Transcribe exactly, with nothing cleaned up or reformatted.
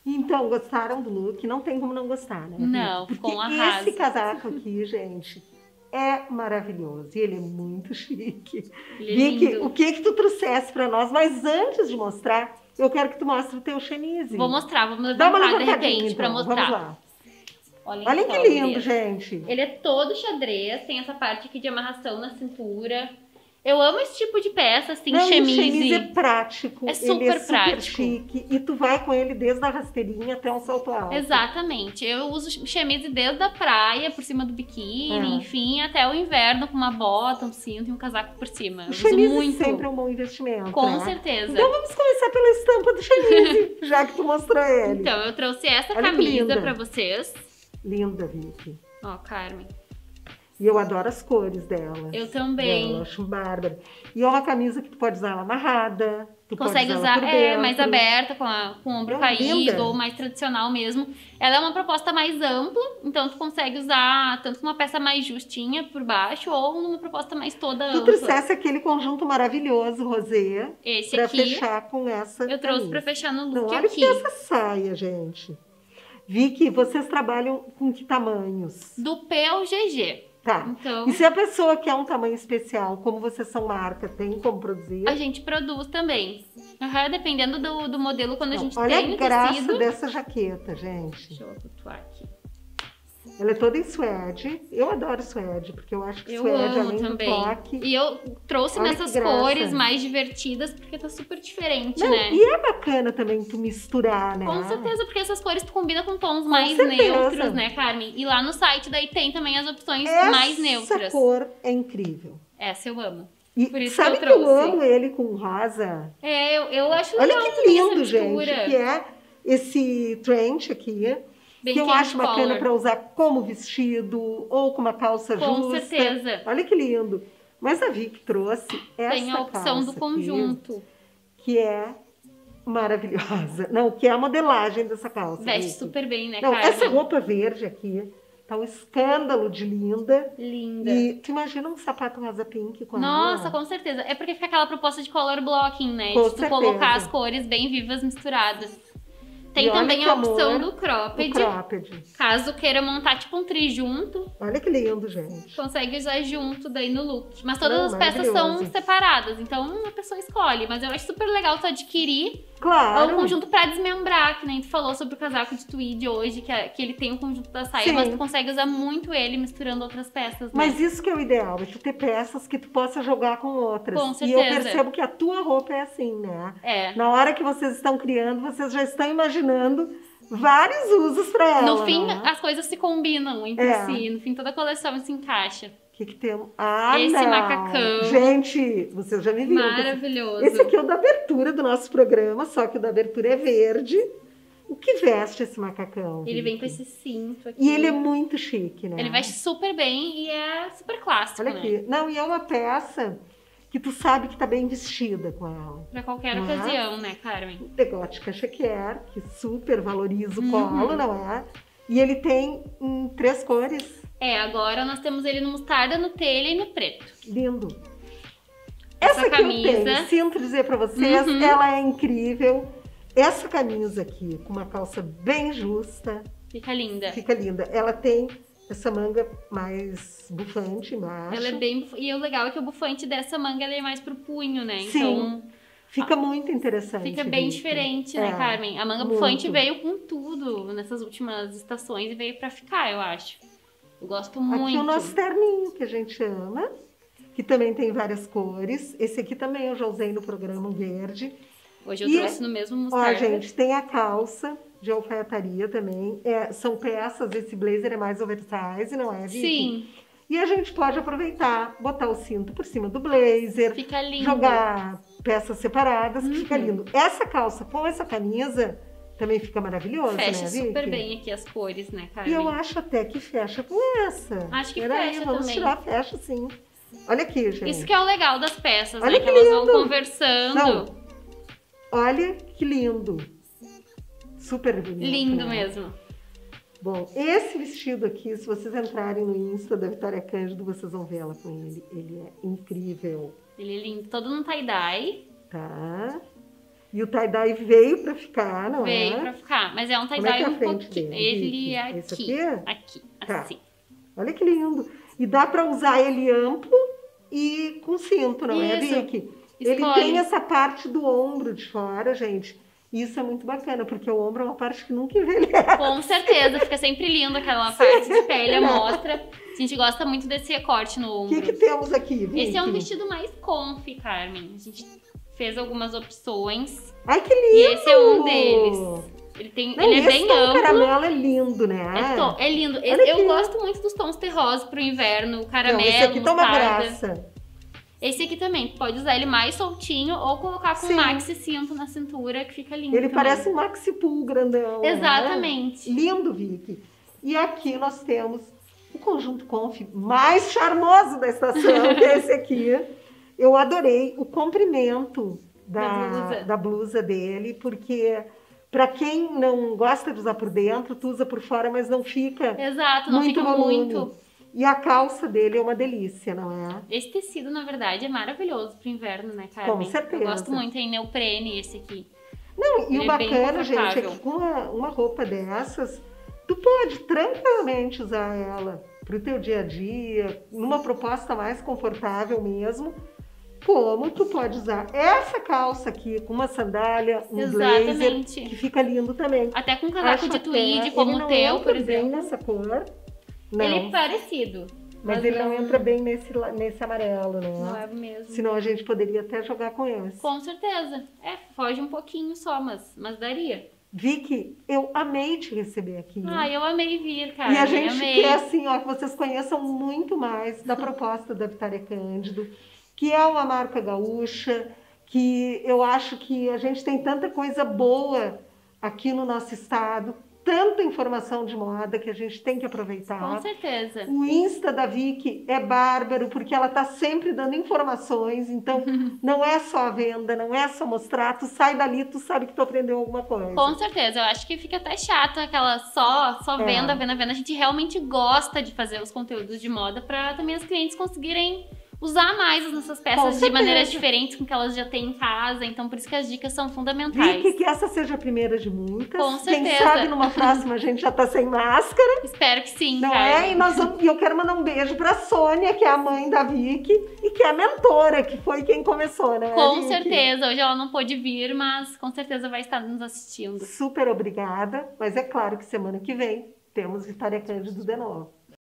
Então, gostaram do look? Não tem como não gostar, né? Não, Porque ficou um arraso. esse casaco aqui, gente, é maravilhoso. E ele é muito chique. Ele é Vicky, lindo. o que que tu trouxesse pra nós? Mas antes de mostrar, eu quero que tu mostre o teu chemise. Vou mostrar, vamos Dá uma levantar de levantadinha, repente pra então. mostrar. Vamos lá. Olhem, Olhem só, que lindo, gurias. gente. Ele é todo xadrez, tem essa parte aqui de amarração na cintura. Eu amo esse tipo de peça, assim, Não, chemise. o chemise é prático, É super ele é super prático. chique. E tu vai com ele desde a rasteirinha até um salto alto. Exatamente. Eu uso chemise desde a praia, por cima do biquíni, É. enfim, até o inverno com uma bota, um cinto e um casaco por cima. Eu O uso chemise muito. sempre é um bom investimento, Com né? certeza. Então vamos começar pela estampa do chemise, já que tu mostrou ele. Então, eu trouxe essa Olha que camisa linda. pra vocês. Linda, Vicky. Ó, Carmen. E eu adoro as cores dela. Eu também. Dela, eu acho bárbaro. E é uma camisa que tu pode usar ela amarrada. Tu Consegue pode usar, ela usar, por é, dentro. mais aberta, com, a, com o ombro É caído, linda. ou mais tradicional mesmo. Ela é uma proposta mais ampla, então tu consegue usar tanto uma peça mais justinha por baixo, ou numa proposta mais toda Tu ampla. trouxesse aquele conjunto maravilhoso, rosé, Esse pra aqui, fechar com essa eu trouxe camisa. pra fechar no Não, look olha aqui. que essa saia, gente. Vicky, vocês trabalham com que tamanhos? Do P ao G G. Tá. Então, E se a pessoa quer um tamanho especial, como vocês são marca, tem como produzir? a gente produz também. Uhum, dependendo do, do modelo, quando a Não, gente olha tem a o graça tecido... dessa jaqueta, gente. Deixa eu abotoar aqui. Ela é toda em suede. Eu adoro suede, porque eu acho que Eu suede, amo além também. do toque... E eu trouxe Olha nessas que graça. cores mais divertidas, porque tá super diferente, Não, né? e é bacana também tu misturar, né? Com certeza, porque essas cores tu combina com tons mais certeza. neutros, né, Carmen? E lá no site daí tem também as opções mais neutras. Essa cor é incrível. Essa eu amo. E Por isso sabe que que eu eu, trouxe. amo ele com rosa? É, eu, eu acho Olha legal que também essa lindo, gente, mistura. que é esse trench aqui, Bem que eu candy acho bacana color. para usar como vestido ou com uma calça Com justa. certeza. Olha que lindo. Mas a Vicky trouxe essa Tem a opção do calça conjunto. aqui, que é maravilhosa. Não, que é a modelagem dessa calça. Veste Vicky. super bem, né, Não, Carmen? essa roupa verde aqui tá um escândalo de linda. Linda. E tu imagina um sapato rosa pink com Nossa, ela? com certeza. É porque fica aquela proposta de color blocking, né? Com de tu certeza. colocar as cores bem vivas misturadas. Tem E olha também que a opção amor, do cropped. O cropped. Caso queira montar tipo um tri junto, Olha que lindo, gente. consegue usar junto daí no look. Mas todas Não, as peças são maravilhoso. separadas, então a pessoa escolhe. Mas eu acho super legal tu adquirir Claro. ou um conjunto pra desmembrar, que nem tu falou sobre o casaco de tweed hoje, que, é- que ele tem o conjunto da saia, Sim. mas tu consegue usar muito ele misturando outras peças, né? Mas isso que é o ideal, é tu ter peças que tu possa jogar com outras. Com E eu certeza. percebo que a tua roupa é assim, né? É. Na hora que vocês estão criando, vocês já estão imaginando vários usos para ela. No fim, né? as coisas se combinam entre É. si. No fim, toda a coleção se encaixa. O que que temos? Ah, Esse não. macacão. Gente, vocês já me viram. Maravilhoso. Esse aqui é o da abertura do nosso programa, só que o da abertura é verde. O que veste esse macacão? Ele vem Vicky? com esse cinto aqui. E ele é muito chique, né? Ele veste super bem e é super clássico, Olha né? aqui. Não, e é uma peça que tu sabe que tá bem vestida com ela. Pra qualquer Não é? ocasião, né, Carmen? Decote cachequer, que super valoriza o Uhum. colo, não é? E ele tem em três cores. É, agora nós temos ele no mostarda, no telha e no preto. Lindo. Essa Essa, camisa, eu camisa- tenho, sinto dizer pra vocês, Uhum. ela é incrível. Essa camisa aqui, com uma calça bem justa, Fica linda. fica linda. Ela tem essa manga mais bufante embaixo. Ela é bem... buf- E o legal é que o bufante dessa manga ele é mais pro punho, né? Sim, Então Fica muito interessante. fica bem Vicky. diferente, né, É, Carmen? A manga muito. bufante veio com tudo nessas últimas estações e veio pra ficar, eu acho. Eu gosto muito. Aqui o nosso terninho, que a gente ama, que também tem várias cores. Esse aqui também eu já usei no programa, o verde. Hoje eu E- trouxe no mesmo Ó, mostarda. gente, tem a calça de alfaiataria também. É, são peças, esse blazer é mais oversize, não é, Vicky? Sim, E a gente pode aproveitar, botar o cinto por cima do blazer, fica lindo. jogar peças separadas, que fica Uhum. lindo. Essa calça com essa camisa também fica maravilhosa, Fecha né, Vicky? super bem aqui as cores, né, E Carmen? eu acho até que fecha com essa. Acho que Peraí, fecha vamos também. tirar, fecha sim. Olha aqui, gente. Isso que é o legal das peças, Olha né? que Que elas vão lindo. conversando. Não, olha que lindo. Super bonito. Lindo né? mesmo. Bom, esse vestido aqui, se vocês entrarem no Insta da Vitória Cândido, vocês vão ver ela com ele. Ele é incrível, Ele é lindo, todo no tie-dye. tá? E o tie-dye veio pra ficar, não é? Veio pra ficar, mas é um Como é que tie-dye é a um frente pouquinho. dele, Ele Vicky? é Esse aqui, aqui? aqui, Tá. assim. Olha que lindo. E dá pra usar ele amplo e com cinto, não é, Isso. Vicky? Ele Escolhe. tem essa parte do ombro de fora, gente. Isso é muito bacana, porque o ombro é uma parte que nunca envelhece. Com certeza, fica sempre lindo aquela parte de pele, a mostra. A gente gosta muito desse recorte no O ombro. que, que temos aqui, Vicky? Esse é um vestido mais comfy, Carmen. A gente fez algumas opções. Ai, que lindo! E esse é um deles. Ele, tem, Não, ele é esse bem tom amplo. caramelo é lindo, né? É, to- é lindo. Olha Esse- eu aqui. gosto muito dos tons terrosos pro inverno. Caramelo, Não, esse aqui tá uma mostarda. graça. Esse aqui também, tu pode usar ele mais soltinho ou colocar com Sim. maxi cinto na cintura, que fica lindo Ele também. parece um maxi pool grandão. né? Exatamente. Lindo, Vicky. E aqui nós temos o conjunto conf mais charmoso da estação, que é esse aqui. Eu adorei o comprimento Da da, blusa. da blusa dele, porque para quem não gosta de usar por dentro, tu usa por fora, mas não fica Exato, não muito fica volume. muito. E a calça dele é uma delícia, não é? Esse tecido, na verdade, é maravilhoso pro inverno, né, Carmen? Com certeza. Eu gosto muito, em neoprene esse aqui. Não, e Ele o é bem bacana, gente, é confortável. que com uma, uma roupa dessas, tu pode tranquilamente usar ela pro teu dia a dia, numa proposta mais confortável mesmo, como tu pode usar essa calça aqui com uma sandália, um Exatamente. blazer, que fica lindo também. Até com um casaco Acho de até- tweed, como ele o não teu, entra por bem exemplo. nessa cor, não, Ele é parecido. mas ele não entra bem nesse, la- nesse amarelo, né? Não é o mesmo. Senão a gente poderia até jogar com esse. Com certeza. É, foge um pouquinho só, mas, mas daria. Vicky, eu amei te receber aqui. Ah, eu amei vir, Carmen. E a gente amei. quer, assim, ó, que vocês conheçam muito mais da proposta da Vitória Cândido, que é uma marca gaúcha, que eu acho que a gente tem tanta coisa boa aqui no nosso estado, tanta informação de moda que a gente tem que aproveitar. Com certeza. O Insta da Vicky é bárbaro, porque ela tá sempre dando informações, então não é só a venda, não é só mostrar, tu sai dali, tu sabe que tu aprendeu alguma coisa. Com certeza. Eu acho que fica até chato aquela só, só É. venda, venda, venda. A gente realmente gosta de fazer os conteúdos de moda para também as clientes conseguirem usar mais as nossas Com peças de certeza. maneiras diferentes com que elas já têm em casa. Então, por isso que as dicas são fundamentais. Vicky, que essa seja a primeira de muitas. Com Quem certeza. sabe numa próxima a gente já tá sem máscara, Espero que sim, não Carmen. é? E, nós vamos, e eu quero mandar um beijo pra Sônia, que é a mãe da Vicky e que é a mentora, que foi quem começou, né? Com Vicky? certeza. Hoje ela não pôde vir, mas com certeza vai estar nos assistindo. Super obrigada, mas é claro que semana que vem temos Vitória Cândido de novo.